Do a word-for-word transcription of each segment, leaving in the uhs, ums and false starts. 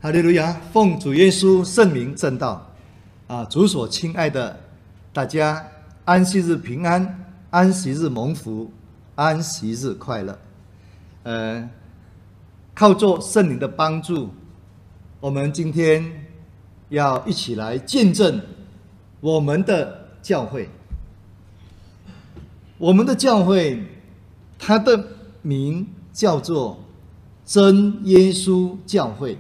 哈利路亚！奉主耶稣圣名证道，啊，主所亲爱的大家，安息日平安，安息日蒙福，安息日快乐。呃，靠着圣灵的帮助，我们今天要一起来见证我们的教会。我们的教会，它的名叫做真耶稣教会。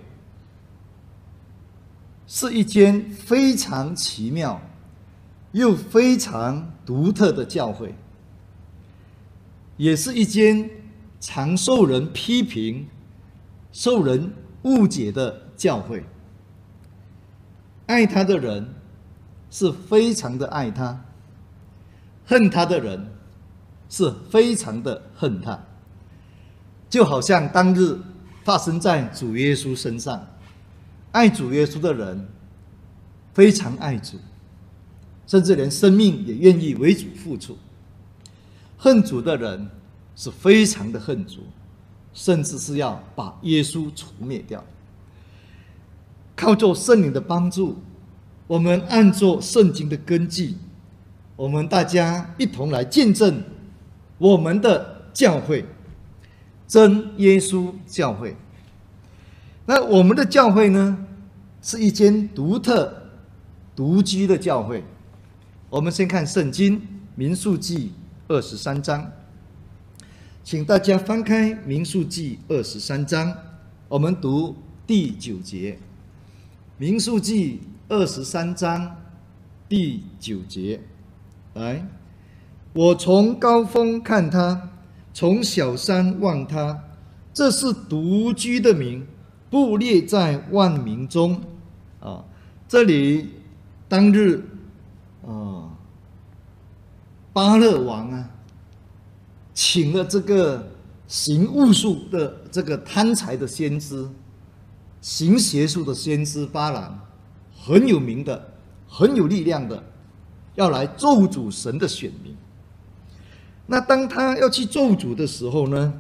是一间非常奇妙又非常独特的教会，也是一间常受人批评、受人误解的教会。爱他的人是非常的爱他，恨他的人是非常的恨他，就好像当日发生在主耶稣身上。爱主耶稣的人非常爱主，甚至连生命也愿意为主付出。恨主的人是非常的恨主，甚至是要把耶稣除灭掉。靠着圣灵的帮助，我们按着圣经的根基，我们大家一同来见证我们的教会，真耶稣教会。那我们的教会呢，是一间独特、独居的教会。我们先看圣经民数记二十三章，请大家翻开民数记二十三章，我们读第九节。民数记二十三章第九节，来，我从高峰看他，从小山望他，这是独居的名，不列在万民中。啊，这里当日啊，巴勒王啊，请了这个行巫术的这个贪财的先知，行邪术的先知巴兰，很有名的，很有力量的，要来咒诅神的选民。那当他要去咒诅的时候呢，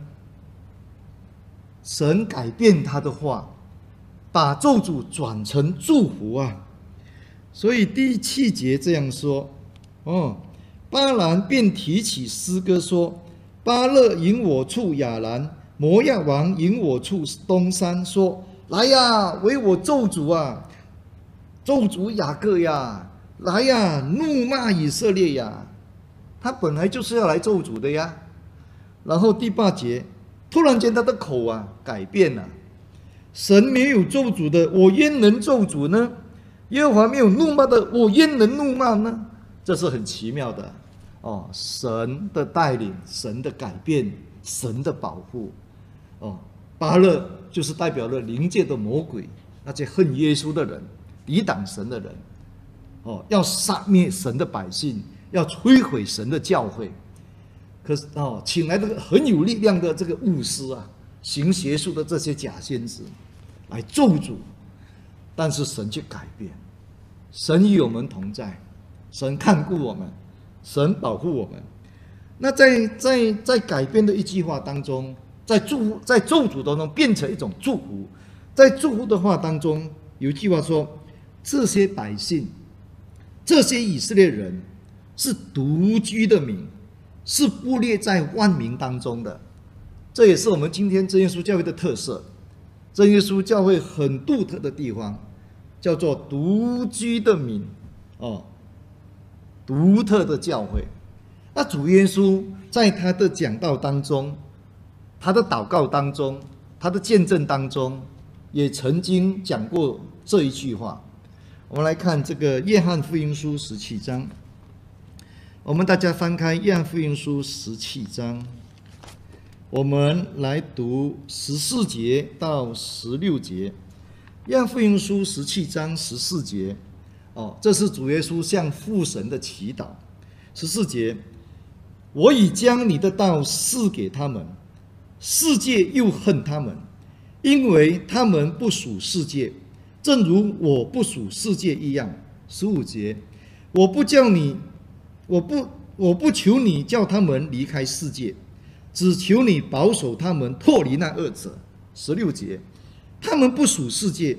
神改变他的话，把咒诅转成祝福啊！所以第七节这样说：哦，巴兰便提起诗歌说：巴勒引我出亚兰，摩押王引我出东山，说：来呀，为我咒诅啊！咒诅雅各呀！来呀，怒骂以色列呀！他本来就是要来咒诅的呀。然后第八节，突然间他的口啊改变了。神没有咒诅的，我焉能咒诅呢？耶和华没有怒骂的，我焉能怒骂呢？这是很奇妙的哦，神的带领，神的改变，神的保护。哦，巴勒就是代表了灵界的魔鬼，那些恨耶稣的人，抵挡神的人，哦，要杀灭神的百姓，要摧毁神的教会。可是哦，请来的很有力量的这个巫师啊，行邪术的这些假先知来咒诅，但是神却改变，神与我们同在，神看顾我们，神保护我们。那在在在改变的一句话当中，在祝福在咒诅当中变成一种祝福。在祝福的话当中有一句话说：这些百姓，这些以色列人是独居的民，是不列在万民当中的。这也是我们今天真耶稣教会的特色。真耶稣教会很独特的地方，叫做独居的民，哦，独特的教会。那主耶稣在他的讲道当中，他的祷告当中，他的见证当中，也曾经讲过这一句话。我们来看这个约翰福音书十七章，我们大家翻开约翰福音书十七章。我们来读十四节到十六节，约翰福音书十七章十四节，哦，这是主耶稣向父神的祈祷。十四节，我已将你的道赐给他们，世界又恨他们，因为他们不属世界，正如我不属世界一样。十五节，我不叫你，我不我不求你叫他们离开世界，只求你保守他们脱离那恶者。十六节，他们不属世界，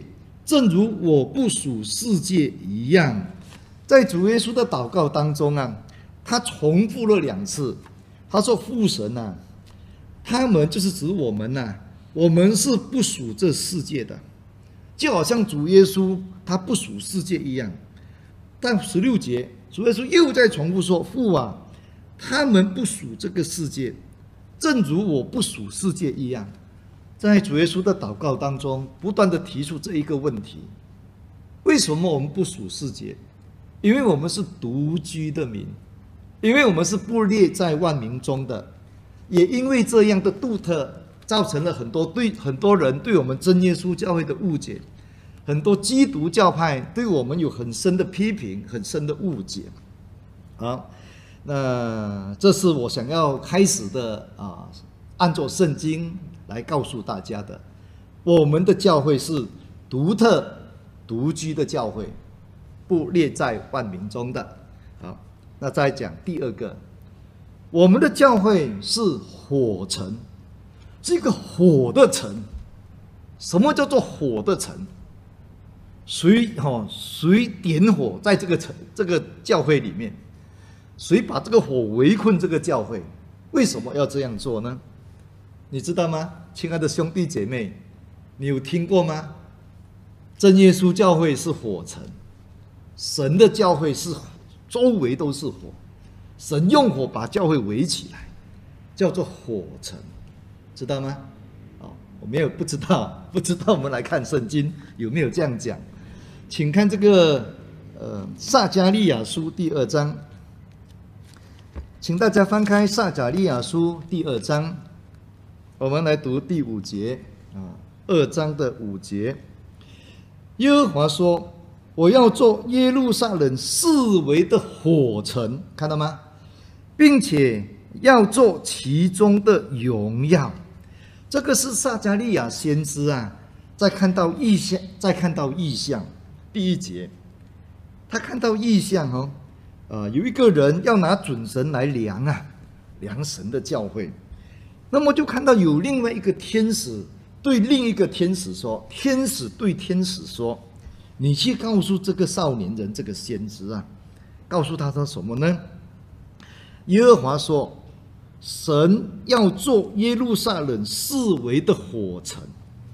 正如我不属世界一样。在主耶稣的祷告当中啊，他重复了两次，他说：“父神啊，他们就是指我们呐、啊，我们是不属这世界的，就好像主耶稣他不属世界一样。”但十六节，主耶稣又在重复说：“父啊，他们不属这个世界，正如我不属世界一样。”在主耶稣的祷告当中，不断的提出这一个问题：为什么我们不属世界？因为我们是独居的民，因为我们是不列在万民中的，也因为这样的独特，造成了很多对很多人对我们真耶稣教会的误解，很多基督教派对我们有很深的批评，很深的误解。好，那这是我想要开始的啊，按照圣经来告诉大家的，我们的教会是独特、独居的教会，不列在万民中的。好，那再讲第二个，我们的教会是火城，是一个火的城。什么叫做火的城？谁哦？谁点火在这个城、这个教会里面？谁把这个火围困这个教会？为什么要这样做呢？你知道吗，亲爱的兄弟姐妹，你有听过吗？真耶稣教会是火城，神的教会是周围都是火，神用火把教会围起来，叫做火城，知道吗？哦，我没有不知道，不知道我们来看圣经有没有这样讲，请看这个呃撒迦利亚书第二章，请大家翻开撒迦利亚书第二章。我们来读第五节啊，二章的五节。耶和华说：“我要做耶路撒冷四围的火城，看到吗？并且要做其中的荣耀。”这个是撒迦利亚先知啊，在看到异象，在看到异象。第一节，他看到异象哦，呃，有一个人要拿准绳来量啊，量神的教会。那么就看到有另外一个天使对另一个天使说，天使对天使说：“你去告诉这个少年人，这个先知啊，告诉他说什么呢？耶和华说，神要做耶路撒冷四围的火城。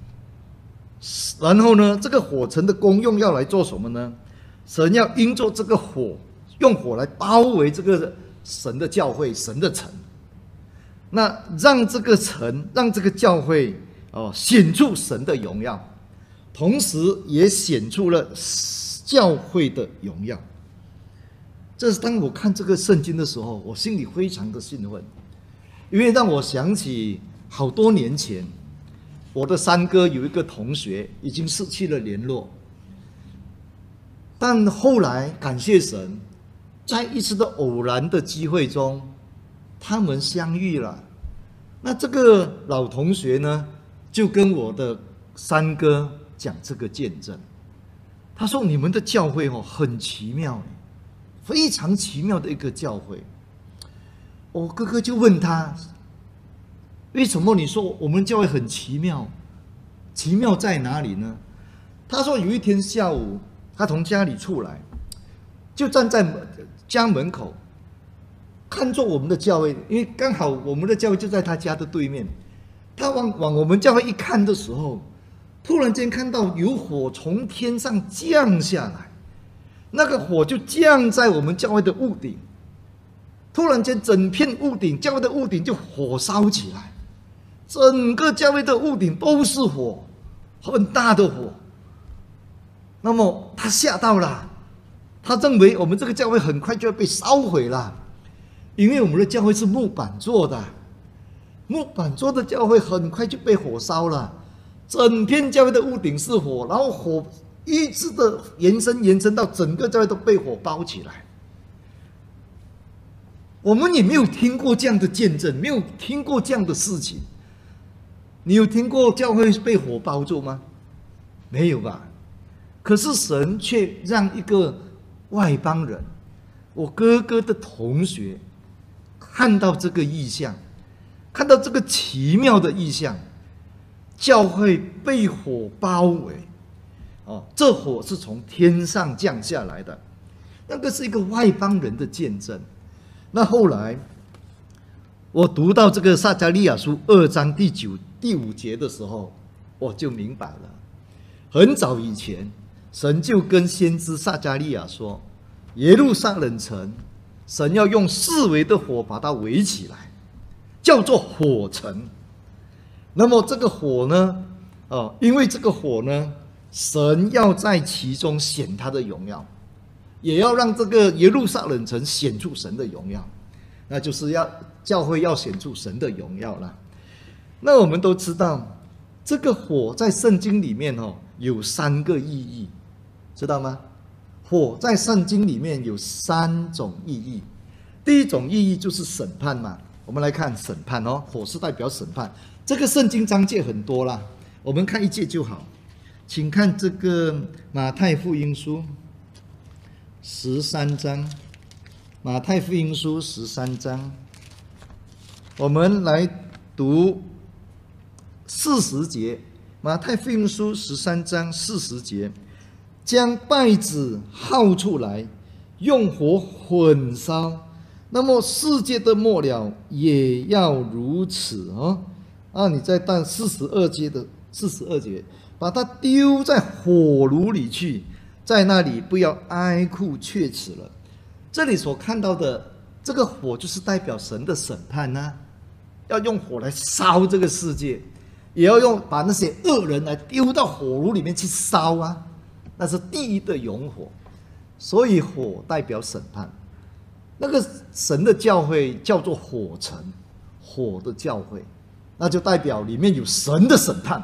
然后呢，这个火城的功用要来做什么呢？神要因着这个火，用火来包围这个神的教会，神的城。那让这个城，让这个教会哦，显出神的荣耀，同时也显出了教会的荣耀。这是当我看这个圣经的时候，我心里非常的兴奋，因为让我想起好多年前，我的三哥有一个同学已经失去了联络，但后来感谢神，在一次的偶然的机会中，他们相遇了。那这个老同学呢，就跟我的三哥讲这个见证。他说：“你们的教会哦，很奇妙，非常奇妙的一个教会。”我哥哥就问他：“为什么你说我们教会很奇妙？奇妙在哪里呢？”他说：“有一天下午，他从家里出来，就站在家门口。”看着我们的教会，因为刚好我们的教会就在他家的对面。他往往我们教会一看的时候，突然间看到有火从天上降下来，那个火就降在我们教会的屋顶。突然间，整片屋顶，教会的屋顶就火烧起来，整个教会的屋顶都是火，很大的火。那么他吓到了，他认为我们这个教会很快就要被烧毁了。因为我们的教会是木板做的，木板做的教会很快就被火烧了，整片教会的屋顶是火，然后火一直的延伸延伸到整个教会都被火包起来。我们也没有听过这样的见证，没有听过这样的事情。你有听过教会被火包住吗？没有吧？可是神却让一个外邦人，我哥哥的同学，看到这个异象，看到这个奇妙的异象，教会被火包围， 哦，这火是从天上降下来的，那个是一个外邦人的见证。那后来我读到这个撒迦利亚书二章第九第五节的时候，我就明白了。很早以前，神就跟先知撒迦利亚说，耶路撒冷城，神要用四围的火把它围起来，叫做火城。那么这个火呢，哦，因为这个火呢，神要在其中显他的荣耀，也要让这个耶路撒冷城显出神的荣耀，那就是要教会要显出神的荣耀了。那我们都知道，这个火在圣经里面哦有三个意义，知道吗？火在圣经里面有三种意义。第一种意义就是审判嘛，我们来看审判哦，火是代表审判。这个圣经章节很多啦，我们看一节就好。请看这个马太福音书十三章，马太福音书十三章，我们来读四十节。马太福音书十三章四十节，将稗子薅出来，用火混烧。那么世界的末了也要如此哦。啊，你再到四十二节的四十二节，把它丢在火炉里去，在那里不要哀哭切齿了。这里所看到的这个火，就是代表神的审判啊，要用火来烧这个世界，也要用把那些恶人来丢到火炉里面去烧啊，那是地狱的永火。所以火代表审判。那个神的教会叫做火城，火的教会，那就代表里面有神的审判。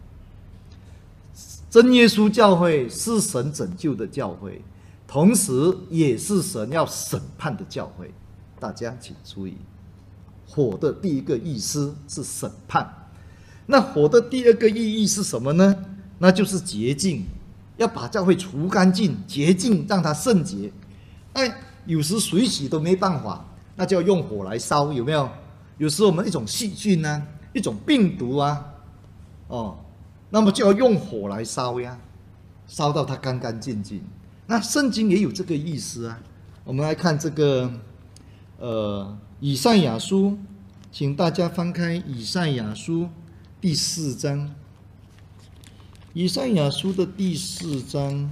真耶稣教会是神拯救的教会，同时也是神要审判的教会。大家请注意，火的第一个意思是审判，那火的第二个意义是什么呢？那就是洁净，要把教会除干净、洁净，让它圣洁。哎，有时水洗都没办法，那就要用火来烧，有没有？有时我们一种细菌啊，一种病毒啊，哦，那么就要用火来烧呀，烧到它干干净净。那圣经也有这个意思啊。我们来看这个，呃，以赛亚书，请大家翻开以赛亚书第四章。以赛亚书的第四章，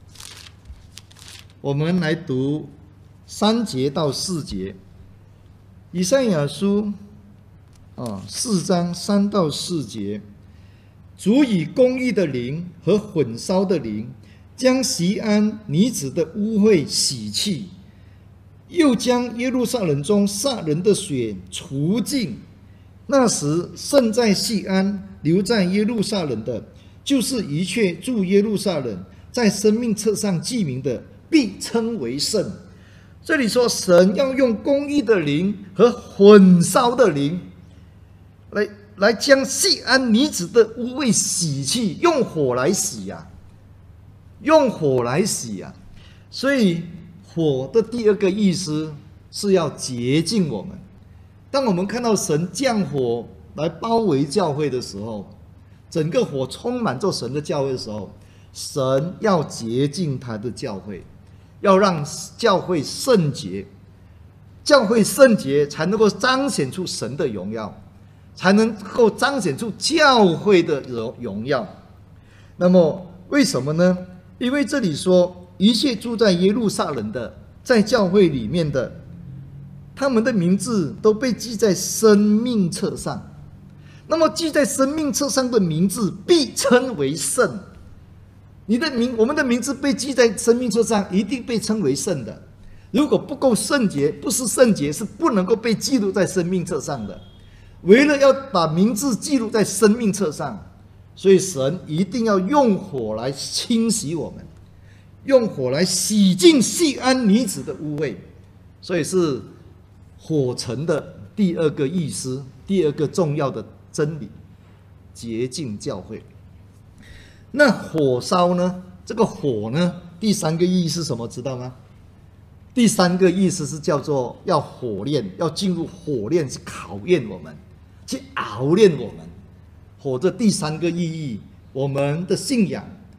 我们来读三节到四节。以赛亚书啊，四章三到四节，主以公义的灵和混烧的灵，将锡安女子的污秽洗去，又将耶路撒冷中杀人的血除尽。那时剩在锡安留在耶路撒冷的，就是一切住耶路撒冷在生命册上记名的，必称为圣。这里说神要用公义的灵和混烧的灵来来将锡安女子的污秽洗去，用火来洗呀、啊，用火来洗呀、啊。所以火的第二个意思是要洁净我们。当我们看到神降火来包围教会的时候，整个火充满着神的教会的时候，神要洁净他的教会，要让教会圣洁，教会圣洁才能够彰显出神的荣耀，才能够彰显出教会的荣耀。那么为什么呢？因为这里说一切住在耶路撒冷的，在教会里面的，他们的名字都被记在生命册上。那么记在生命册上的名字必称为圣。你的名，我们的名字被记在生命册上，一定被称为圣的。如果不够圣洁，不是圣洁，是不能够被记录在生命册上的。为了要把名字记录在生命册上，所以神一定要用火来清洗我们，用火来洗净锡安女子的污秽。所以是火城的第二个意思，第二个重要的真理，洁净教会。那火烧呢？这个火呢？第三个意义是什么？知道吗？第三个意思是叫做要火炼，要进入火炼去考验我们，去熬炼我们。火的第三个意义，我们的信仰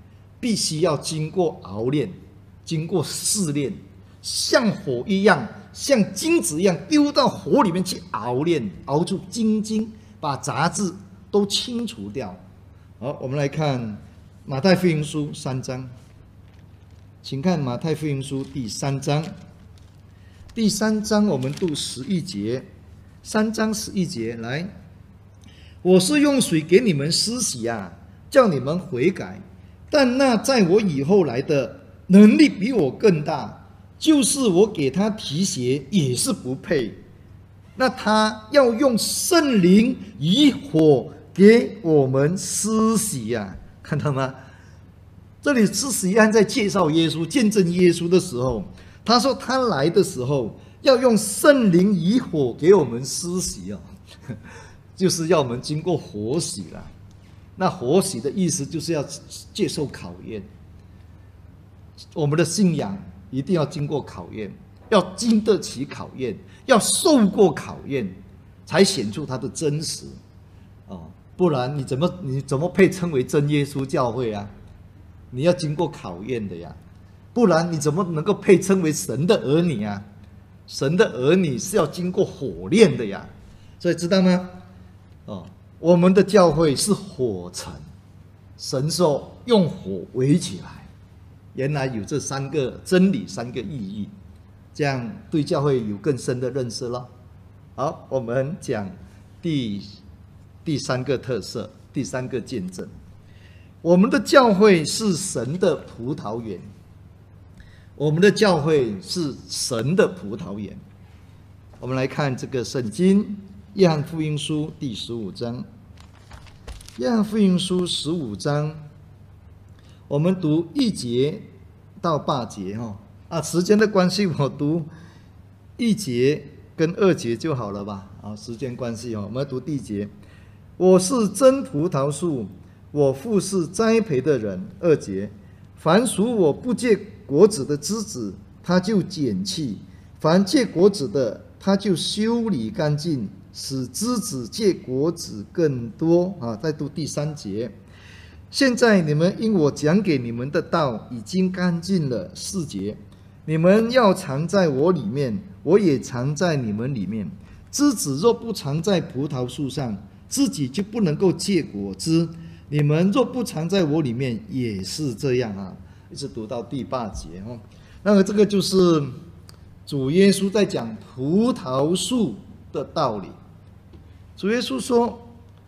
必须要经过熬炼，经过试炼，像火一样，像金子一样丢到火里面去熬炼，熬出精金，把杂质都清除掉。好，我们来看马太福音书三章，请看马太福音书第三章。第三章我们读十一节，三章十一节来，我是用水给你们施洗啊，叫你们悔改，但那在我以后来的能力比我更大，就是我给他提鞋也是不配。那他要用圣灵以火给我们施洗呀、啊，看到吗？这里是实际上在介绍耶稣、见证耶稣的时候，他说他来的时候要用圣灵以火给我们施洗哦，就是要我们经过火洗了。那火洗的意思就是要接受考验，我们的信仰一定要经过考验，要经得起考验，要受过考验，才显出它的真实哦。不然你怎么你怎么配称为真耶稣教会啊？你要经过考验的呀，不然你怎么能够配称为神的儿女啊？神的儿女是要经过火炼的呀，所以知道吗？哦，我们的教会是火城，神说用火围起来，原来有这三个真理，三个意义，这样对教会有更深的认识了。好，我们讲第第三个特色，第三个见证。我们的教会是神的葡萄园，我们的教会是神的葡萄园。我们来看这个圣经，约翰福音书第十五章。约翰福音书十五章，我们读一节到八节哈啊，时间的关系，我读一节跟二节就好了吧？啊，时间关系哦，我们要读第一节。我是真葡萄树，我父是栽培的人。二节，凡属我不结果子的枝子，他就剪去；凡结果子的，他就修理干净，使枝子结果子更多。啊，再读第三节。现在你们因我讲给你们的道已经干净了。四节，你们要藏在我里面，我也藏在你们里面。枝子若不藏在葡萄树上，自己就不能够结果子。你们若不藏在我里面，也是这样啊。一直读到第八节哦。那么这个就是主耶稣在讲葡萄树的道理。主耶稣说，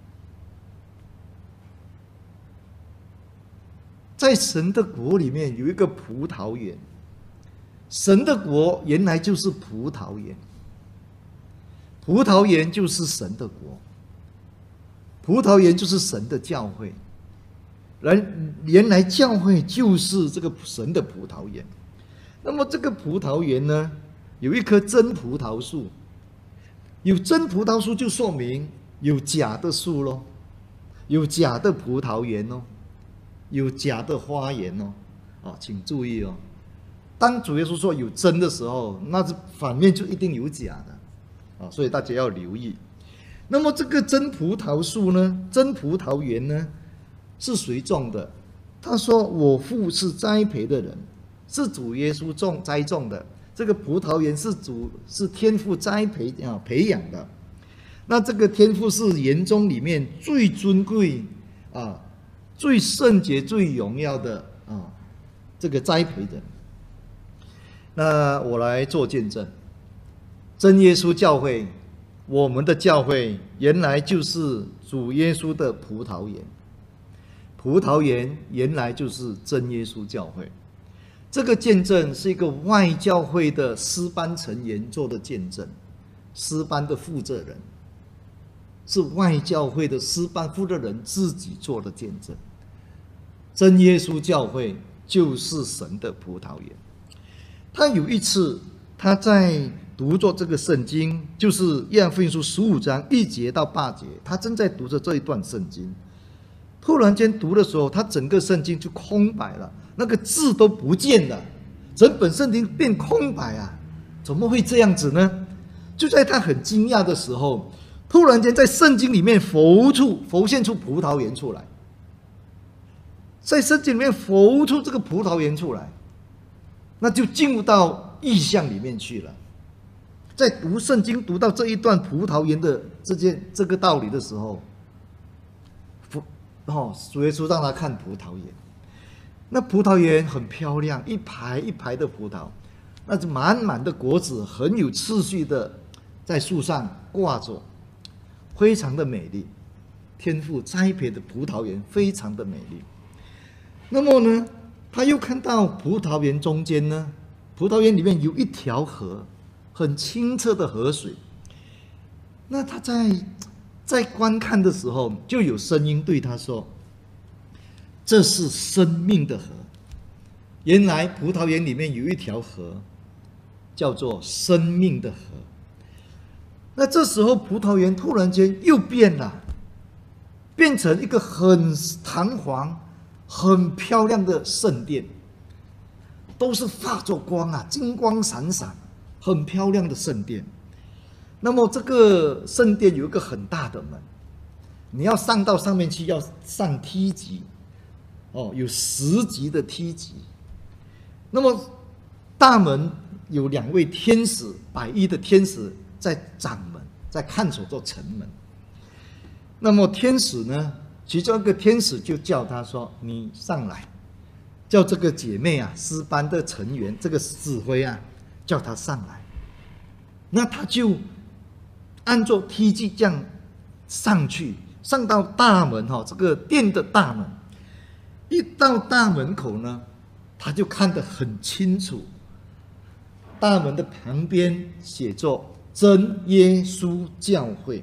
在神的国里面有一个葡萄园，神的国原来就是葡萄园，葡萄园就是神的国。葡萄园就是神的教会，原来教会就是这个神的葡萄园。那么这个葡萄园呢，有一棵真葡萄树，有真葡萄树就说明有假的树咯，有假的葡萄园哦，有假的花园哦。啊，请注意哦，当主耶稣说有真的时候，那是反面就一定有假的啊，所以大家要留意。那么这个真葡萄树呢，真葡萄园呢，是谁种的？他说我父是栽培的人，是主耶稣种栽种的。这个葡萄园是主是天父栽培啊培养的。那这个天父是园中里面最尊贵啊、最圣洁、最荣耀的啊这个栽培人。那我来做见证，真耶稣教会。我们的教会原来就是主耶稣的葡萄园，葡萄园原来就是真耶稣教会。这个见证是一个外教会的诗班成员做的见证，诗班的负责人是外教会的诗班负责人自己做的见证。真耶稣教会就是神的葡萄园。他有一次他在读着这个圣经，就是约翰福音书十五章一节到八节，他正在读着这一段圣经。突然间读的时候，他整个圣经就空白了，那个字都不见了，整本圣经变空白啊！怎么会这样子呢？就在他很惊讶的时候，突然间在圣经里面浮出浮现出葡萄园出来。 在圣经里面浮出这个葡萄园出来，那就进入到意象里面去了。在读圣经读到这一段葡萄园的这件这个道理的时候，哦，主耶稣让他看葡萄园，那葡萄园很漂亮，一排一排的葡萄，那是满满的果子，很有次序的在树上挂着，非常的美丽。天父栽培的葡萄园非常的美丽。那么呢，他又看到葡萄园中间呢，葡萄园里面有一条河，很清澈的河水。那他在在观看的时候，就有声音对他说：“这是生命的河。”原来葡萄园里面有一条河，叫做生命的河。那这时候葡萄园突然间又变了，变成一个很堂皇、很漂亮的圣殿，都是发着光啊，金光闪闪，很漂亮的圣殿。那么这个圣殿有一个很大的门，你要上到上面去，要上梯级，哦，有十级的梯级。那么大门有两位天使，白衣的天使在掌门，在看守着城门。那么天使呢，其中一个天使就叫他说：“你上来。”叫这个姐妹啊，诗班的成员，这个指挥啊，叫他上来。那他就按照梯级这样上去，上到大门哈，这个殿的大门。一到大门口呢，他就看得很清楚。大门的旁边写着“真耶稣教会”。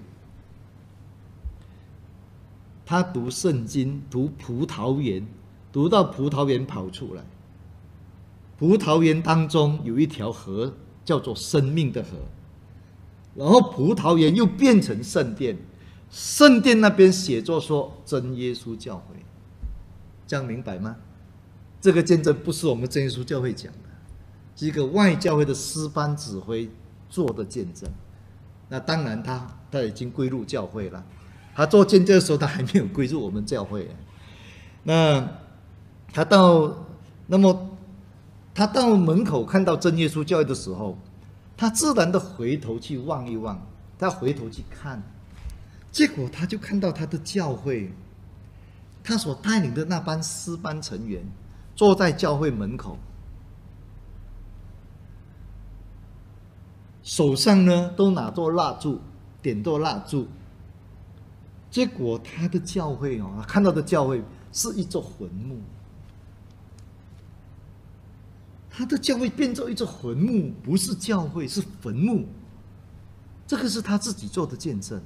他读圣经，读葡萄园，读到葡萄园跑出来。葡萄园当中有一条河，叫做生命的河。然后葡萄园又变成圣殿，圣殿那边写着说真耶稣教会，这样明白吗？这个见证不是我们真耶稣教会讲的，是一个外教会的诗班指挥做的见证。那当然他他已经归入教会了。他做见证的时候，他还没有归入我们教会。那他到，那么他到门口看到真耶稣教会的时候，他自然的回头去望一望，他回头去看，结果他就看到他的教会，他所带领的那班诗班成员坐在教会门口，手上呢都拿着蜡烛，点着蜡烛。结果他的教会哦，看到的教会是一座坟墓，他的教会变成一座坟墓，不是教会，是坟墓。这个是他自己做的见证。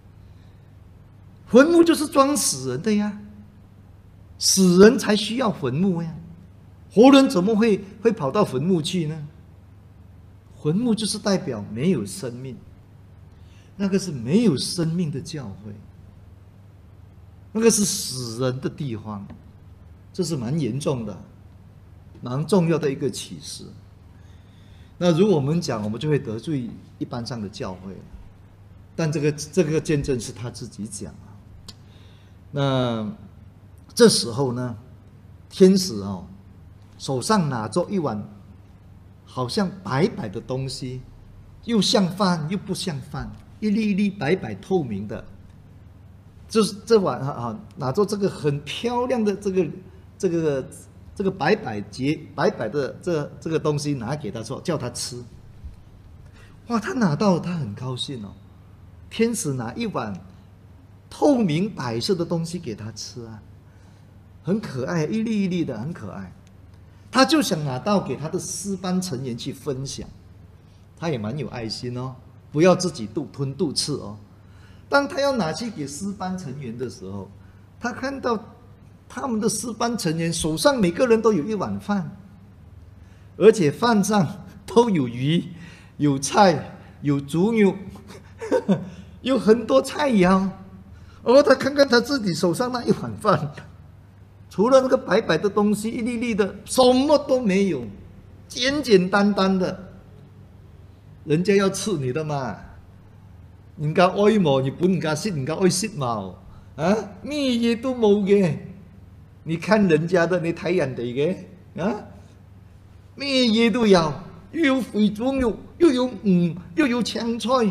坟墓就是装死人的呀，死人才需要坟墓呀，活人怎么会会跑到坟墓去呢？坟墓就是代表没有生命，那个是没有生命的教会。那个是死人的地方，这是蛮严重的、蛮重要的一个启示。那如果我们讲，我们就会得罪一般上的教会，但这个这个见证是他自己讲啊。那这时候呢，天使哦，手上拿着一碗好像白白的东西，又像饭又不像饭，一粒一粒白白透明的。就是这碗啊，拿着这个很漂亮的这个这个这个白白洁白白的这这个东西拿给他说，叫他吃。哇，他拿到他很高兴哦。天使拿一碗透明白色的东西给他吃啊，很可爱，一粒一粒的，很可爱。他就想拿到给他的诗班成员去分享，他也蛮有爱心哦，不要自己独吞独吃哦。当他要拿去给诗班成员的时候，他看到他们的诗班成员手上每个人都有一碗饭，而且饭上都有鱼、有菜、有猪肉，有很多菜肴。而他看看他自己手上那一碗饭，除了那个白白的东西，一粒粒的，什么都没有，简简单单的。人家要吃你的嘛。人家愛冇，日本人家識，人家愛識冇啊，咩嘢都冇嘅， 你看人家的你睇人哋嘅啊，咩嘢都有，又有肥豬肉，又有魚，又有青菜，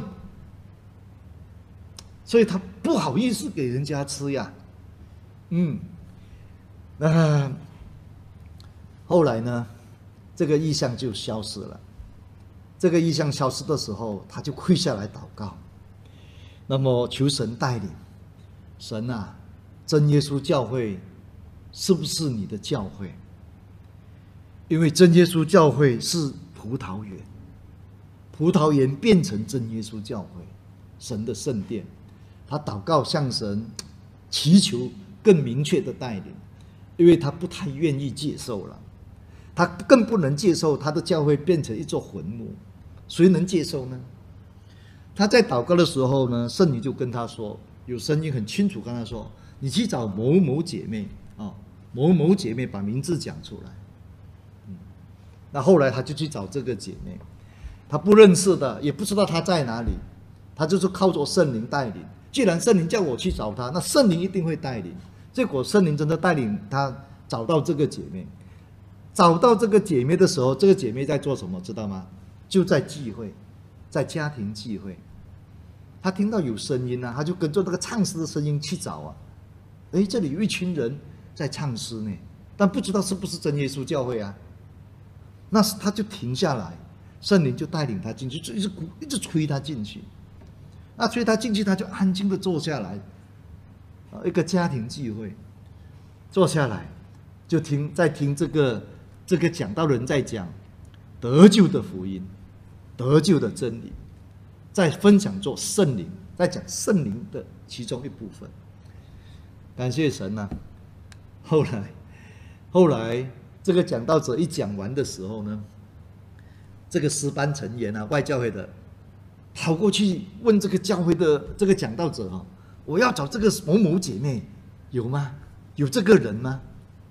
所以他不好意思给人家吃呀。嗯，那后来呢，这个异象就消失了。这个异象消失的时候，他就跪下来祷告，那么求神带领。神啊，真耶稣教会是不是你的教会？因为真耶稣教会是葡萄园，葡萄园变成真耶稣教会，神的圣殿。他祷告向神祈求更明确的带领，因为他不太愿意接受了，他更不能接受他的教会变成一座坟墓，谁能接受呢？他在祷告的时候呢，圣灵就跟他说，有声音很清楚跟他说，你去找某某姐妹啊，某某姐妹，把名字讲出来。嗯，那后来他就去找这个姐妹，他不认识的，也不知道她在哪里，他就是靠着圣灵带领。既然圣灵叫我去找他，那圣灵一定会带领。结果圣灵真的带领他找到这个姐妹。找到这个姐妹的时候，这个姐妹在做什么知道吗？就在聚会，在家庭聚会。他听到有声音啊，他就跟着那个唱诗的声音去找啊。诶，这里有一群人在唱诗呢，但不知道是不是真耶稣教会啊。那他就停下来，圣灵就带领他进去，就一直一直催他进去。那催他进去，他就安静的坐下来。一个家庭聚会，坐下来就听，在听这个这个讲道人在讲得救的福音，得救的真理，在分享做圣灵，在讲圣灵的其中一部分。感谢神啊！后来，后来这个讲道者一讲完的时候呢，这个诗班成员啊，外教会的，跑过去问这个教会的这个讲道者啊，我要找这个某某姐妹，有吗？有这个人吗？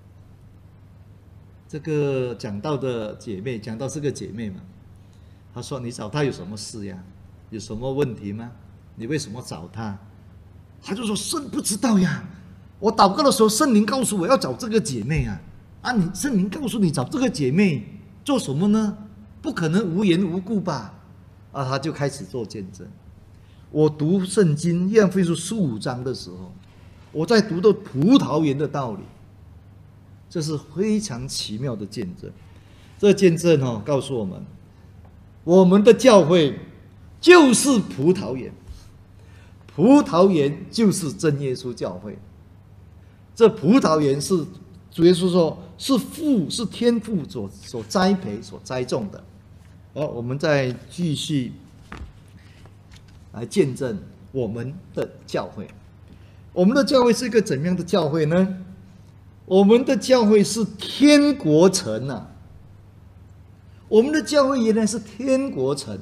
这个讲道的姐妹，讲道是个姐妹嘛，她说：“你找她有什么事呀？有什么问题吗？你为什么找她？”她就说：“圣不知道呀，我祷告的时候，圣灵告诉我要找这个姐妹啊，啊，你圣灵告诉你找这个姐妹做什么呢？不可能无缘无故吧？”啊，她就开始做见证。我读圣经约翰福音书十五章的时候，我在读到葡萄园的道理，这是非常奇妙的见证。这见证哦，告诉我们，我们的教会就是葡萄园，葡萄园就是真耶稣教会。这葡萄园是主耶稣说是父是天父所所栽培所栽种的。好，我们再继续来见证我们的教会。我们的教会是一个怎样的教会呢？我们的教会是天国城啊！我们的教会原来是天国城。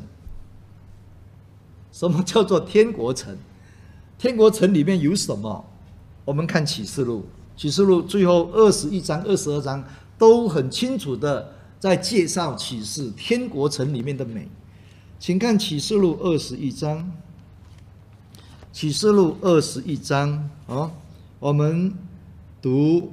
什么叫做天国城？天国城里面有什么？我们看启示录，启示录最后二十一章、二十二章都很清楚的在介绍启示天国城里面的美。请看启示录二十一章。启示录二十一章，哦，我们读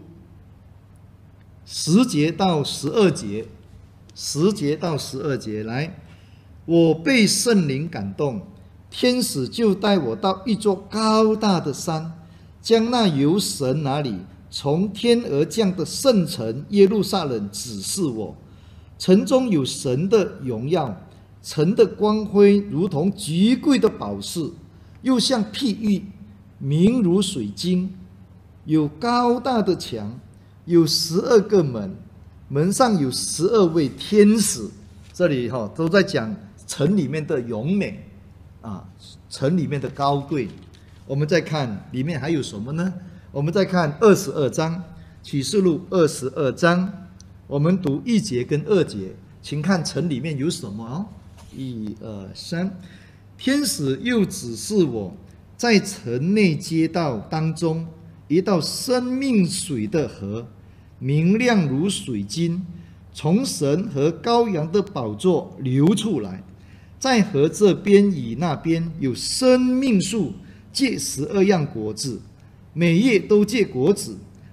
十节到十二节，十节到十二节来。我被圣灵感动，天使就带我到一座高大的山，将那由神那里从天而降的圣城耶路撒冷指示我。城中有神的荣耀，城的光辉如同极贵的宝石，又像碧玉，明如水晶，有高大的墙，有十二个门，门上有十二位天使。这里哈、哦、都在讲城里面的荣美啊，城里面的高贵。我们再看里面还有什么呢？我们再看二十二章，启示录二十二章，我们读一节跟二节，请看城里面有什么哦。一二三。天使又指示我，在城内街道当中，一道生命水的河，明亮如水晶，从神和羔羊的宝座流出来。在河这边与那边有生命树，结十二样果子，每叶都结果子，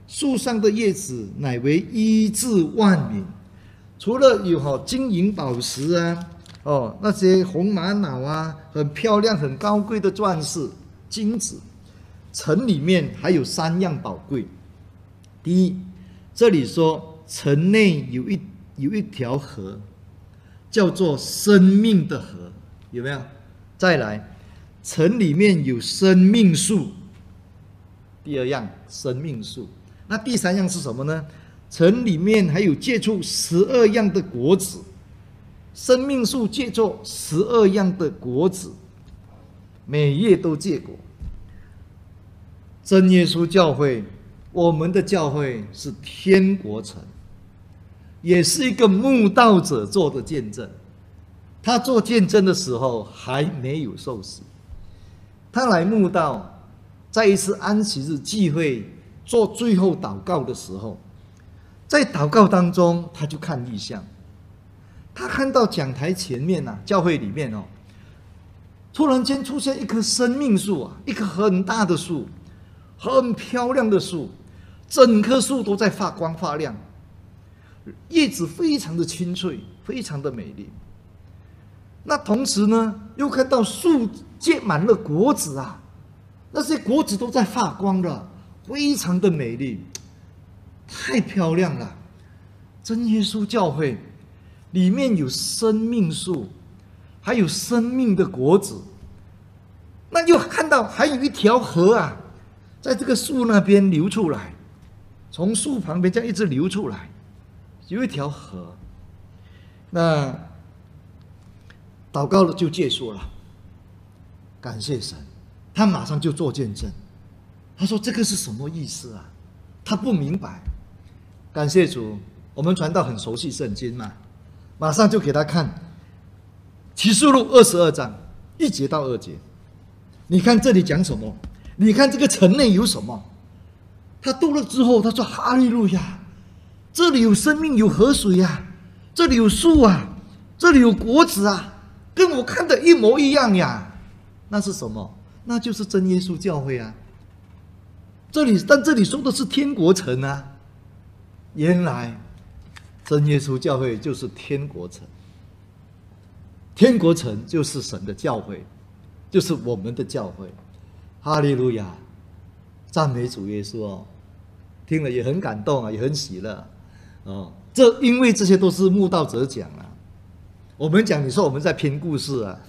树上的叶子乃为医治万民。除了有哈金银宝石啊，哦那些红玛瑙啊，很漂亮、很高贵的钻石、金子，城里面还有三样宝贵。第一，这里说城内有一有一条河，叫做生命的河，有没有？再来，城里面有生命树。第二样，生命树。那第三样是什么呢？城里面还有结出十二样的果子，生命树结出十二样的果子，每月都结果。真耶稣教会，我们的教会是天国城，也是一个慕道者做的见证。他做见证的时候还没有受洗，他来慕道，在一次安息日聚会做最后祷告的时候，在祷告当中，他就看异象。他看到讲台前面啊，教会里面哦，突然间出现一棵生命树啊，一棵很大的树，很漂亮的树，整棵树都在发光发亮，叶子非常的清脆，非常的美丽。那同时呢，又看到树结满了果子啊，那些果子都在发光的，非常的美丽。太漂亮了！真耶稣教会里面有生命树，还有生命的果子。那又看到还有一条河啊，在这个树那边流出来，从树旁边这样一直流出来，有一条河。那祷告了就结束了，感谢神，他马上就做见证。他说：“这个是什么意思啊？”他不明白。感谢主，我们传道很熟悉圣经嘛，马上就给他看启示录二十二章一节到二节。你看这里讲什么？你看这个城内有什么？他读了之后，他说：“哈利路亚！这里有生命，有河水呀、啊，这里有树啊，这里有果子啊，跟我看的一模一样呀。”那是什么？那就是真耶稣教会啊。这里，但这里说的是天国城啊。原来真耶稣教会就是天国城，天国城就是神的教会，就是我们的教会。哈利路亚，赞美主耶稣哦！听了也很感动啊，也很喜乐哦。这因为这些都是慕道者讲啊，我们讲，你说我们在编故事啊，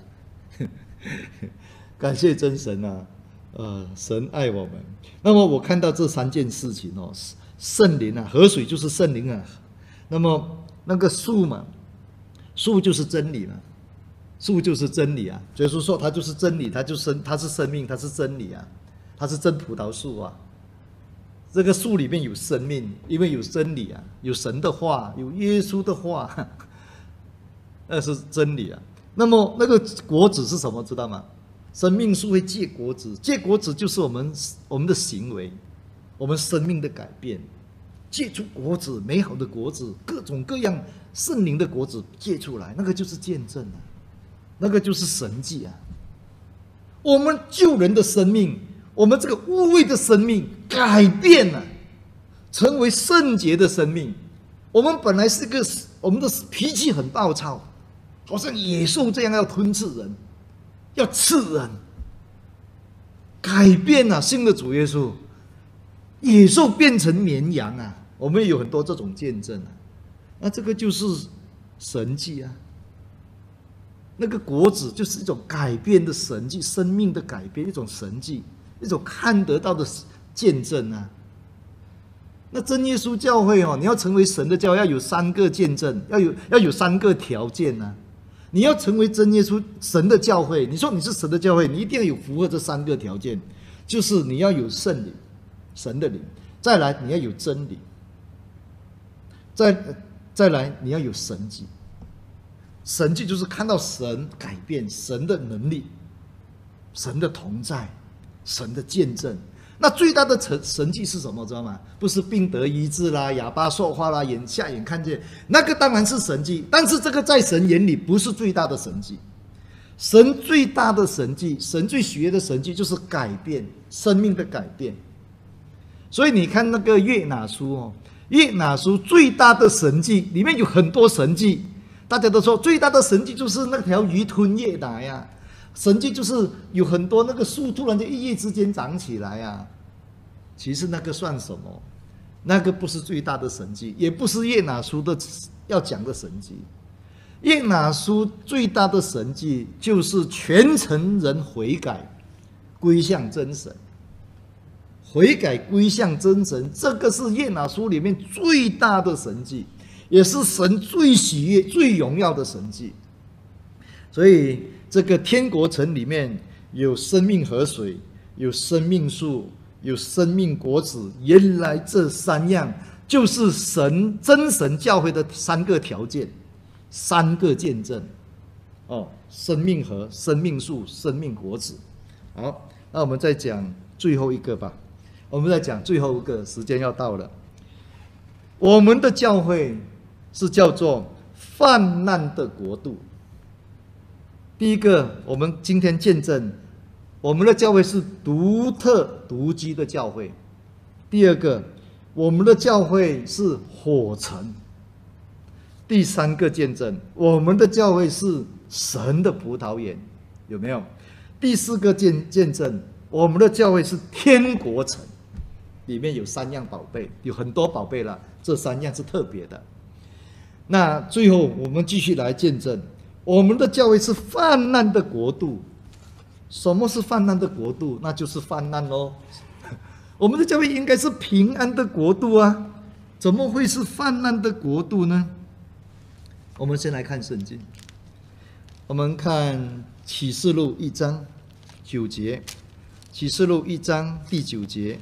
感谢真神啊，呃，神爱我们。那么我看到这三件事情哦。圣灵啊，河水就是圣灵啊。那么那个树嘛，树就是真理嘛，树就是真理啊。所以说说它就是真理，它就生，它是生命，它是真理啊，它是真葡萄树啊。这个树里面有生命，因为有真理啊，有神的话，有耶稣的话，那是真理啊。那么那个果子是什么？知道吗？生命树会结果子，结果子就是我们我们的行为。我们生命的改变，结出果子，美好的果子，各种各样圣灵的果子结出来，那个就是见证啊，那个就是神迹啊。我们救人的生命，我们这个污秽的生命改变了，成为圣洁的生命。我们本来是个，我们的脾气很暴躁，好像野兽这样要吞噬人，要刺人。改变了，信了主耶稣。野兽变成绵羊啊！我们有很多这种见证啊，那这个就是神迹啊。那个果子就是一种改变的神迹，生命的改变，一种神迹，一种看得到的见证啊。那真耶稣教会哦，你要成为神的教会，要有三个见证，要有要有三个条件啊。你要成为真耶稣神的教会，你说你是神的教会，你一定要有符合这三个条件，就是你要有圣灵。神的灵，再来你要有真理，再再来你要有神迹。神迹就是看到神改变，神的能力，神的同在，神的见证。那最大的神神迹是什么？知道吗？不是病得医治啦，哑巴说话啦，眼下眼看见，那个当然是神迹，但是这个在神眼里不是最大的神迹。神最大的神迹，神最喜悦的神迹就是改变生命的改变。 所以你看那个约拿书哦，约拿书最大的神迹里面有很多神迹，大家都说最大的神迹就是那条鱼吞约拿呀，神迹就是有很多那个树突然间一夜之间长起来呀。其实那个算什么？那个不是最大的神迹，也不是约拿书的要讲的神迹。约拿书最大的神迹就是全城人悔改，归向真神。悔改归向真神，这个是约拿书里面最大的神迹，也是神最喜悦、最荣耀的神迹。所以，这个天国城里面有生命河水，有生命树，有生命果子。原来这三样就是神真神教会的三个条件，三个见证。哦，生命河、生命树、生命果子。好，那我们再讲最后一个吧。我们再讲最后一个，时间要到了。我们的教会是叫做泛滥的国度。第一个，我们今天见证，我们的教会是独特独居的教会。第二个，我们的教会是火城。第三个见证，我们的教会是神的葡萄园，有没有？第四个见见证，我们的教会是天国城。里面有三样宝贝，有很多宝贝了，这三样是特别的。那最后我们继续来见证，我们的教会是泛滥的国度。什么是泛滥的国度？那就是泛滥咯。我们的教会应该是平安的国度啊，怎么会是泛滥的国度呢？我们先来看圣经，我们看启示录一章九节，启示录一章第九节。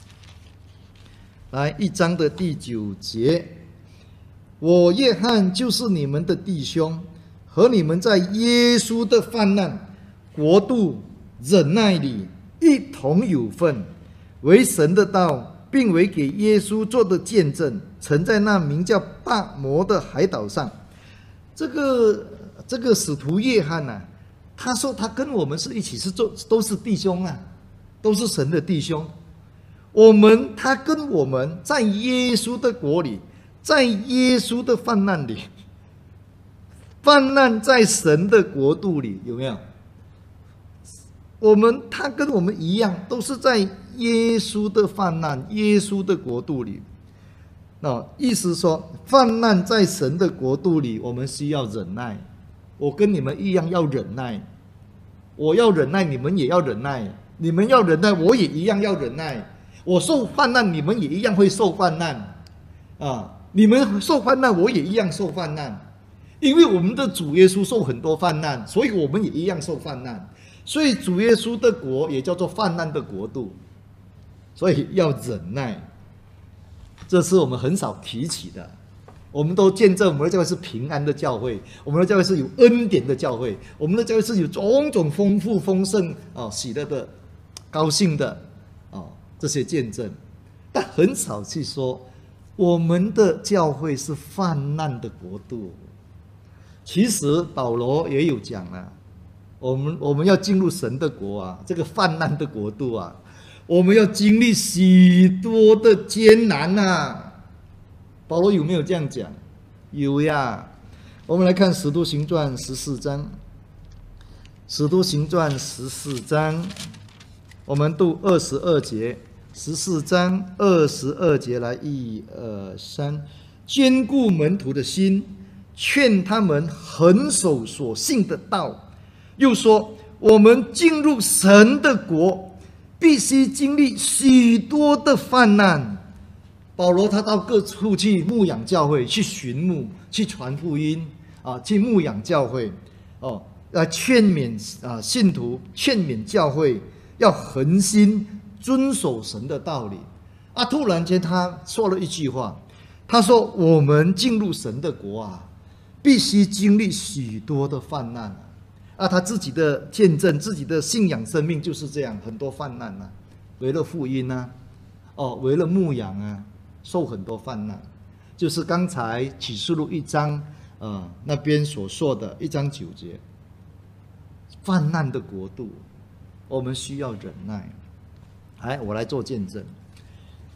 来，一章的第九节，我约翰就是你们的弟兄，和你们在耶稣的泛滥国度忍耐里一同有份，为神的道，并为给耶稣做的见证，曾在那名叫大摩的海岛上。这个这个使徒约翰啊，他说他跟我们是一起是做都是弟兄啊，都是神的弟兄。我们他跟我们在耶稣的国里，在耶稣的泛滥里，泛滥在神的国度里，有没有？我们他跟我们一样，都是在耶稣的泛滥、耶稣的国度里。那意思说，泛滥在神的国度里，我们需要忍耐。我跟你们一样要忍耐，我要忍耐，你们也要忍耐；你们要忍耐，我也一样要忍耐。我受患难，你们也一样会受患难，啊！你们受患难，我也一样受患难，因为我们的主耶稣受很多患难，所以我们也一样受患难。所以主耶稣的国也叫做患难的国度，所以要忍耐。这是我们很少提起的。我们都见证我们的教会是平安的教会，我们的教会是有恩典的教会，我们的教会是有种种丰富丰盛啊、喜乐的、高兴的啊。这些见证，但很少去说我们的教会是泛滥的国度。其实保罗也有讲啊，我们我们要进入神的国啊，这个泛滥的国度啊，我们要经历许多的艰难啊。保罗有没有这样讲？有呀。我们来看《使徒行传》十四章，《使徒行传》十四章。我们读二十二节，十四章二十二节来，一二三，坚固门徒的心，劝他们恒守所信的道，又说我们进入神的国，必须经历许多的患难。保罗他到各处去牧养教会，去寻牧，去传福音啊，去牧养教会哦，来劝勉啊信徒，劝勉教会。要恒心遵守神的道理啊！突然间，他说了一句话，他说：“我们进入神的国啊，必须经历许多的患难啊！”啊，他自己的见证，自己的信仰生命就是这样，很多患难啊，为了福音啊，哦，为了牧养啊，受很多患难，就是刚才启示录一章啊、呃、那边所说的一章九节，患难的国度。我们需要忍耐。来，我来做见证。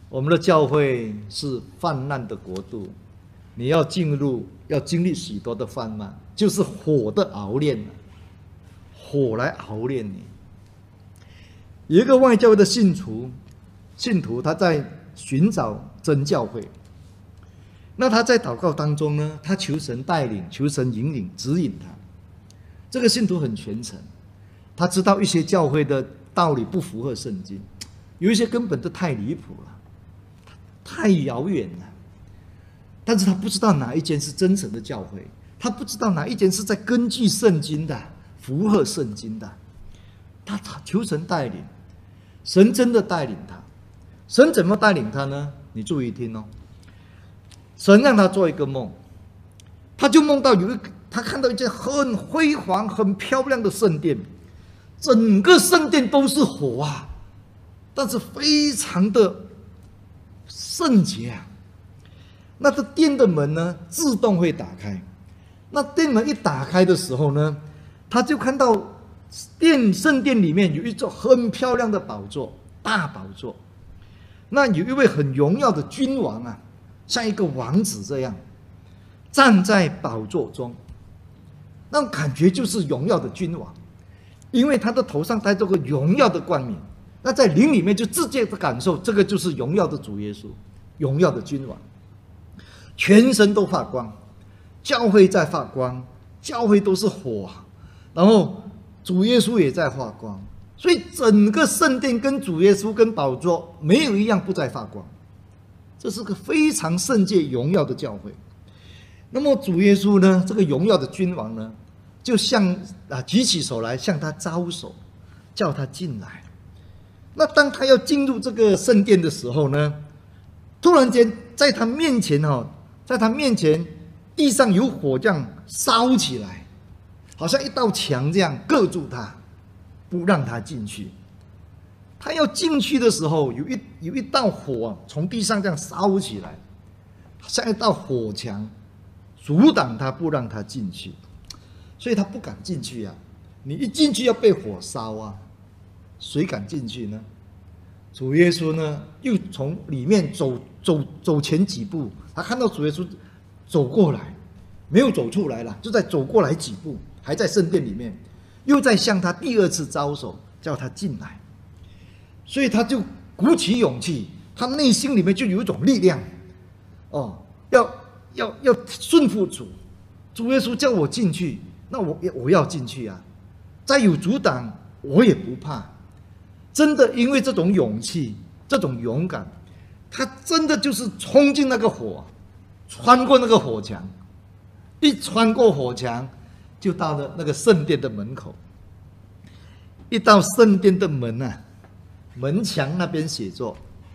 我们的教会是泛滥的国度，你要进入，要经历许多的泛滥，就是火的熬炼，火来熬炼你。有一个外教会的信徒，信徒他在寻找真教会，那他在祷告当中呢，他求神带领，求神引领指引他。这个信徒很虔诚，他知道一些教会的道理不符合圣经，有一些根本都太离谱了，太遥远了。但是他不知道哪一间是真神的教会，他不知道哪一间是在根据圣经的，符合圣经的。他求神带领，神真的带领他。神怎么带领他呢？你注意听哦。神让他做一个梦，他就梦到有一个，他看到一间很辉煌、很漂亮的圣殿，整个圣殿都是火啊，但是非常的圣洁啊。那这殿的门呢，自动会打开。那殿门一打开的时候呢，他就看到殿圣殿里面有一座很漂亮的宝座，大宝座。那有一位很荣耀的君王啊，像一个王子这样站在宝座中，那种感觉就是荣耀的君王，因为他的头上戴着个荣耀的冠冕。那在灵里面就直接的感受，这个就是荣耀的主耶稣，荣耀的君王。全身都发光，教会在发光，教会都是火，然后主耶稣也在发光，所以整个圣殿跟主耶稣跟宝座没有一样不在发光。这是个非常圣洁荣耀的教会。那么主耶稣呢，这个荣耀的君王呢，就向啊举起手来向他招手，叫他进来。那当他要进入这个圣殿的时候呢，突然间在他面前哦。在他面前，地上有火这样烧起来，好像一道墙这样隔住他，不让他进去。他要进去的时候，有一有一道火从地上这样烧起来，像一道火墙，阻挡他，不让他进去，所以他不敢进去啊。你一进去要被火烧啊，谁敢进去呢？主耶稣呢，又从里面走走走前几步，他看到主耶稣走过来，没有走出来了，就在走过来几步，还在圣殿里面，又在向他第二次招手，叫他进来。所以他就鼓起勇气，他内心里面就有一种力量，哦，要要要顺服主，主耶稣叫我进去，那我我要进去啊，再有阻挡我也不怕。真的，因为这种勇气，这种勇敢，他真的就是冲进那个火，穿过那个火墙，一穿过火墙，就到了那个圣殿的门口。一到圣殿的门啊，门墙那边写作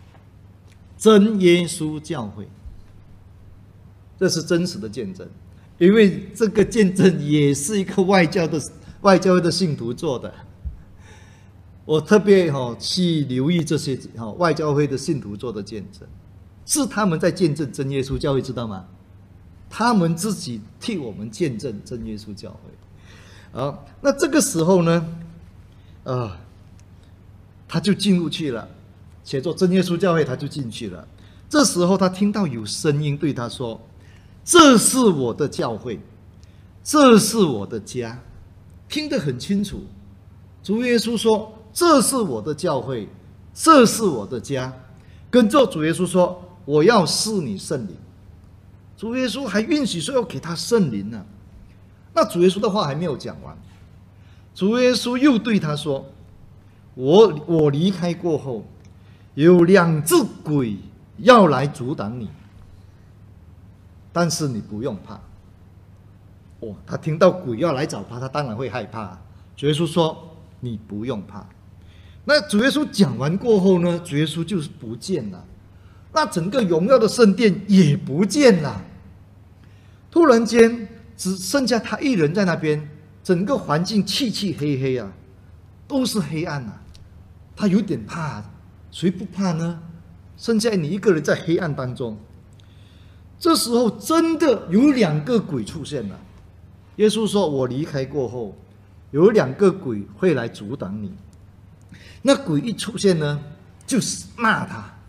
“真耶稣教会”，这是真实的见证，因为这个见证也是一个外教的外教会的信徒做的。我特别哈去留意这些哈外教会的信徒做的见证，是他们在见证真耶稣教会，知道吗？他们自己替我们见证真耶稣教会。好，那这个时候呢，啊，他就进入去了，写作真耶稣教会，他就进去了。这时候他听到有声音对他说：“这是我的教会，这是我的家。”听得很清楚。主耶稣说：“这是我的教会，这是我的家。”跟着主耶稣说：“我要赐你圣灵。”主耶稣还允许说要给他圣灵呢。那主耶稣的话还没有讲完，主耶稣又对他说：“我我离开过后，有两只鬼要来阻挡你，但是你不用怕。”哦，他听到鬼要来找他，他当然会害怕。主耶稣说：“你不用怕。”那主耶稣讲完过后呢，主耶稣就是不见了，那整个荣耀的圣殿也不见了。突然间只剩下他一人在那边，整个环境漆漆黑黑啊，都是黑暗啊。他有点怕，谁不怕呢？剩下你一个人在黑暗当中。这时候真的有两个鬼出现了。耶稣说：“我离开过后，有两个鬼会来阻挡你。”那鬼一出现呢，就是骂他，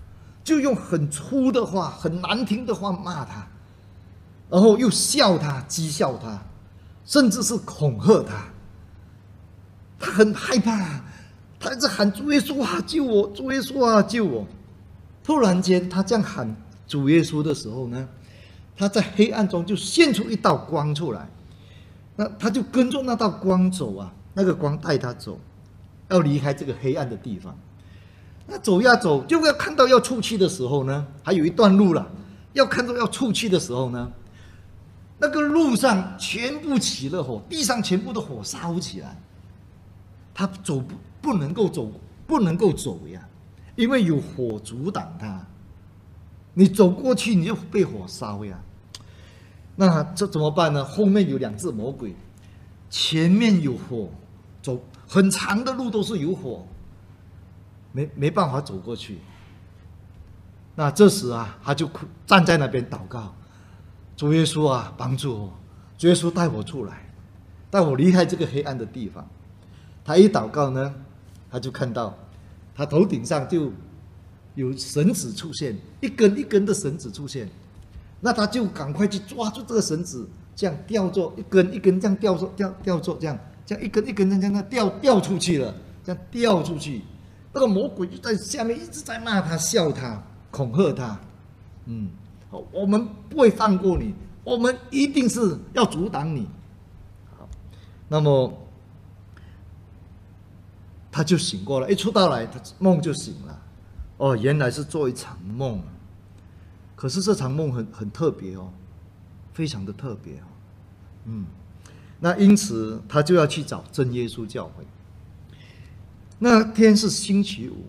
就用很粗的话、很难听的话骂他，然后又笑他、讥笑他，甚至是恐吓他。他很害怕，他一直喊主耶稣啊，救我！主耶稣啊，救我！突然间，他这样喊主耶稣的时候呢，他在黑暗中就现出一道光出来。那他就跟着那道光走啊，那个光带他走，要离开这个黑暗的地方。那走呀走，就要看到要出去的时候呢，还有一段路了。要看到要出去的时候呢，那个路上全部起了火，地上全部的火烧起来。他走不不能够走，不能够走呀，因为有火阻挡他。你走过去，你就被火烧呀。那这怎么办呢？后面有两只魔鬼，前面有火，走很长的路都是有火，没没办法走过去。那这时啊，他就站在那边祷告：主耶稣啊，帮助我！主耶稣带我出来，带我离开这个黑暗的地方。他一祷告呢，他就看到他头顶上就有绳子出现，一根一根的绳子出现。那他就赶快去抓住这个绳子，这样吊着一根一根这样吊着吊吊着这样，这样一根一根这样这样吊吊出去了，这样吊出去。那个魔鬼就在下面一直在骂他、笑他、恐吓他。嗯，我们不会放过你，我们一定是要阻挡你。好，那么他就醒过来，一出道来，他梦就醒了。哦，原来是做一场梦。可是这场梦很很特别哦，非常的特别哦。嗯，那因此他就要去找真耶稣教会。那天是星期五，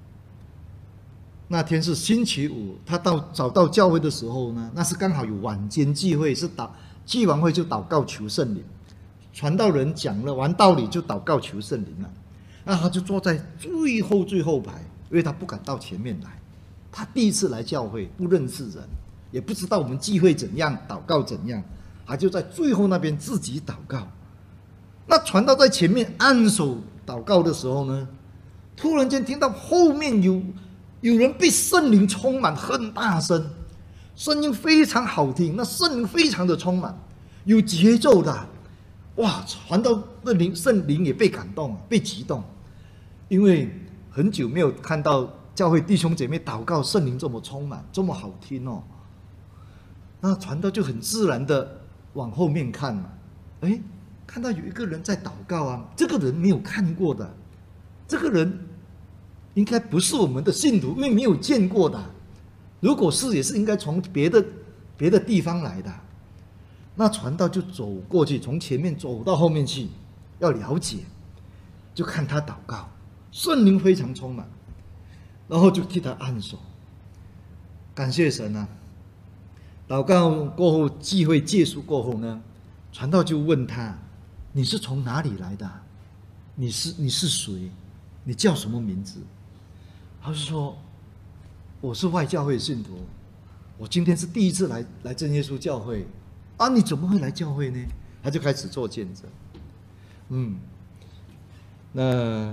那天是星期五，他到找到教会的时候呢，那是刚好有晚间聚会，是祷聚完会就祷告求圣灵，传道人讲了完道理就祷告求圣灵了。那他就坐在最后最后排，因为他不敢到前面来，他第一次来教会，不认识人，也不知道我们聚会怎样，祷告怎样，他就在最后那边自己祷告。那传道在前面按手祷告的时候呢，突然间听到后面有有人被圣灵充满，很大声，声音非常好听，那圣灵非常的充满，有节奏的，哇！传道的灵圣灵也被感动，被激动。因为很久没有看到教会弟兄姐妹祷告，圣灵这么充满，这么好听哦。那传道就很自然的往后面看嘛，哎，看到有一个人在祷告啊，这个人没有看过的，这个人应该不是我们的信徒，因为没有见过的。如果是，也是应该从别的别的地方来的。那传道就走过去，从前面走到后面去，要了解，就看他祷告。圣灵非常充满，然后就替他按手，感谢神啊！祷告过后，聚会结束过后呢，传道就问他：“你是从哪里来的？你是你是谁？你叫什么名字？”他就说：“我是外教会信徒，我今天是第一次来来真耶稣教会啊！你怎么会来教会呢？”他就开始做见证。嗯，那。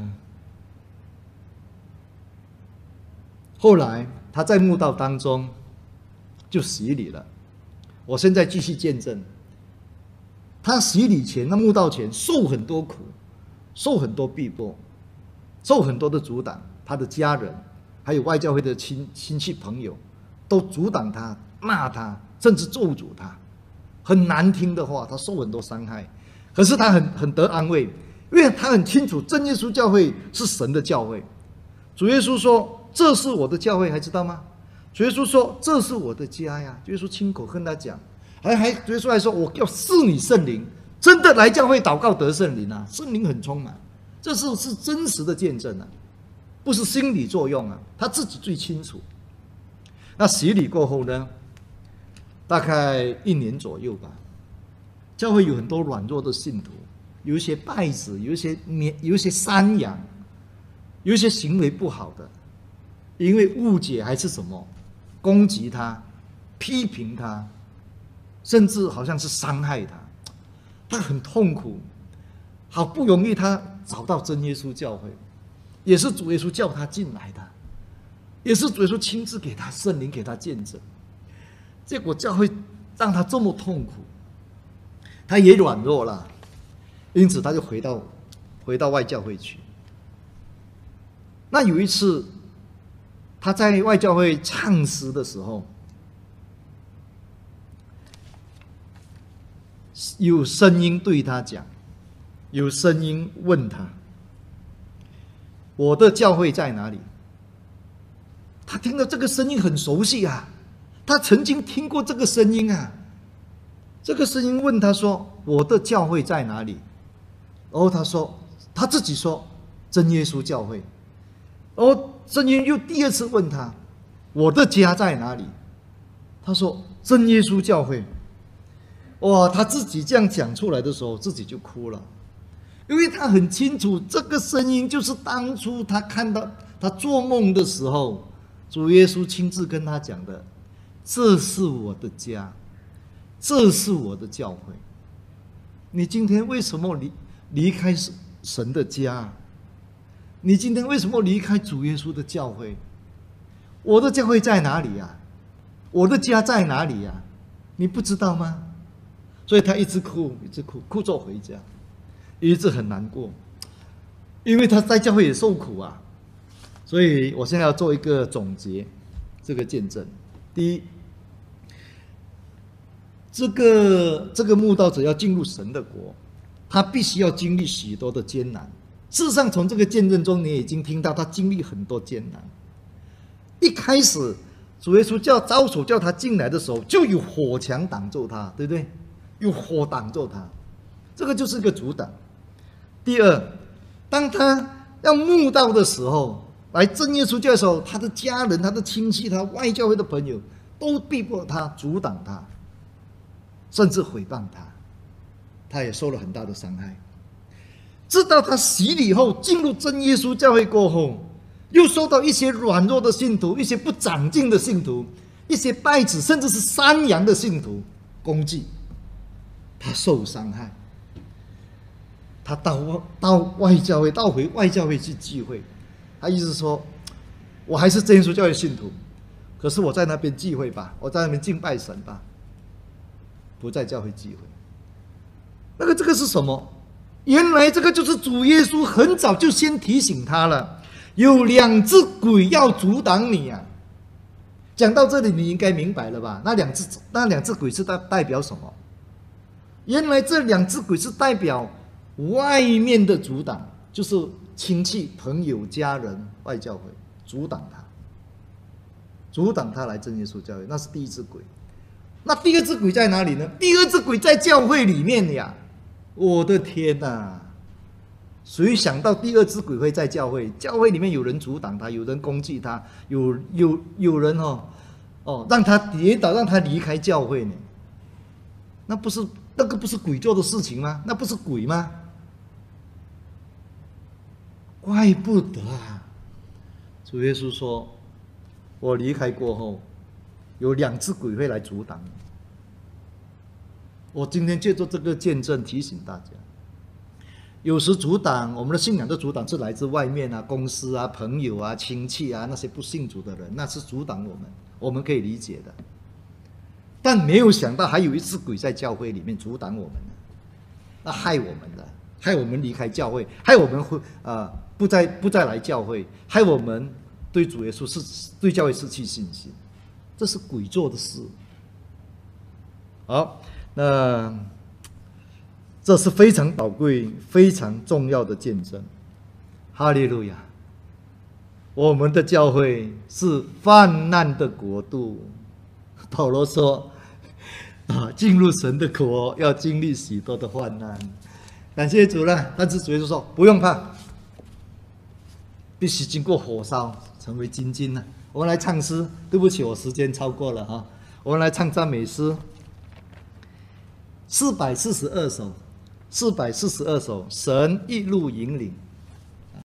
后来他在慕道当中就洗礼了。我现在继续见证，他洗礼前、那慕道前受很多苦，受很多逼迫，受很多的阻挡。他的家人还有外教会的亲亲戚朋友都阻挡他、骂他，甚至咒诅他，很难听的话，他受很多伤害。可是他很很得安慰，因为他很清楚真耶稣教会是神的教会。主耶稣说：“这是我的教会，还知道吗？”主耶稣说：“这是我的家呀。”主耶稣亲口跟他讲，还还主耶稣还说：“我要赐你圣灵，真的来教会祷告得圣灵啊，圣灵很充满。”这是是真实的见证啊，不是心理作用啊，他自己最清楚。那洗礼过后呢，大概一年左右吧，教会有很多软弱的信徒，有一些败子，有一些绵，有一些山羊。有一些行为不好的，因为误解还是什么，攻击他、批评他，甚至好像是伤害他，他很痛苦。好不容易他找到真耶稣教会，也是主耶稣叫他进来的。 也是主耶稣亲自给他圣灵给他见证。结果教会让他这么痛苦，他也软弱了，因此他就回到回到外教会去。那有一次，他在外教会唱诗的时候，有声音对他讲，有声音问他：“我的教会在哪里？”他听到这个声音很熟悉啊，他曾经听过这个声音啊。这个声音问他说：“我的教会在哪里？”然后他说，他自己说：“真耶稣教会。”然后声音又第二次问他：“我的家在哪里？”他说：“真耶稣教会。”哇，他自己这样讲出来的时候，自己就哭了，因为他很清楚，这个声音就是当初他看到他做梦的时候，主耶稣亲自跟他讲的：“这是我的家，这是我的教会。”你今天为什么离离开神的家？你今天为什么离开主耶稣的教会？我的教会在哪里呀？我的家在哪里呀？你不知道吗？所以他一直哭，一直哭，哭着回家，一直很难过，因为他在教会也受苦啊。所以我现在要做一个总结，这个见证。第一，这个这个慕道者要进入神的国，他必须要经历许多的艰难。事实上，从这个见证中，你已经听到他经历很多艰难。一开始，主耶稣叫招手叫他进来的时候，就有火墙挡住他，对不对？有火挡住他，这个就是一个阻挡。第二，当他要慕道的时候，来真耶稣教的时候，他的家人、他的亲戚、他外教会的朋友都逼迫他、阻挡他，甚至毁谤他，他也受了很大的伤害。直到他洗礼后进入真耶稣教会过后，又受到一些软弱的信徒、一些不长进的信徒、一些拜子甚至是山羊的信徒攻击，他受伤害。他到到外教会，到回外教会去聚会，他意思说：“我还是真耶稣教会信徒，可是我在那边聚会吧，我在那边敬拜神吧，不在教会聚会。”那个这个是什么？原来这个就是主耶稣很早就先提醒他了，有两只鬼要阻挡你啊！讲到这里，你应该明白了吧？那两只那两只鬼是代代表什么？原来这两只鬼是代表外面的阻挡，就是亲戚、朋友、家人、外教会阻挡他，阻挡他来真耶稣教会，那是第一只鬼。那第二只鬼在哪里呢？第二只鬼在教会里面呀！我的天哪！谁想到第二只鬼会在教会？教会里面有人阻挡他，有人攻击他，有有有人哦哦让他跌倒，让他离开教会呢？那不是那个不是鬼做的事情吗？那不是鬼吗？怪不得啊！主耶稣说：“我离开过后，有两只鬼会来阻挡你。”我今天借助这个见证提醒大家，有时阻挡我们的信仰的阻挡是来自外面啊、公司啊、朋友啊、亲戚啊那些不信主的人，那是阻挡我们，我们可以理解的。但没有想到还有一只鬼在教会里面阻挡我们，那害我们的，害我们离开教会，害我们会呃不再不再来教会，害我们对主耶稣是对教会失去信心，这是鬼做的事。好。那这是非常宝贵、非常重要的见证。哈利路亚！我们的教会是患难的国度。保罗说：“啊，进入神的国要经历许多的患难。”感谢主了。但是主耶稣说：“不用怕，必须经过火烧，成为精金了。”我们来唱诗。对不起，我时间超过了哈。我们来唱赞美诗。四百四十二首，四百四十二首，神一路引领。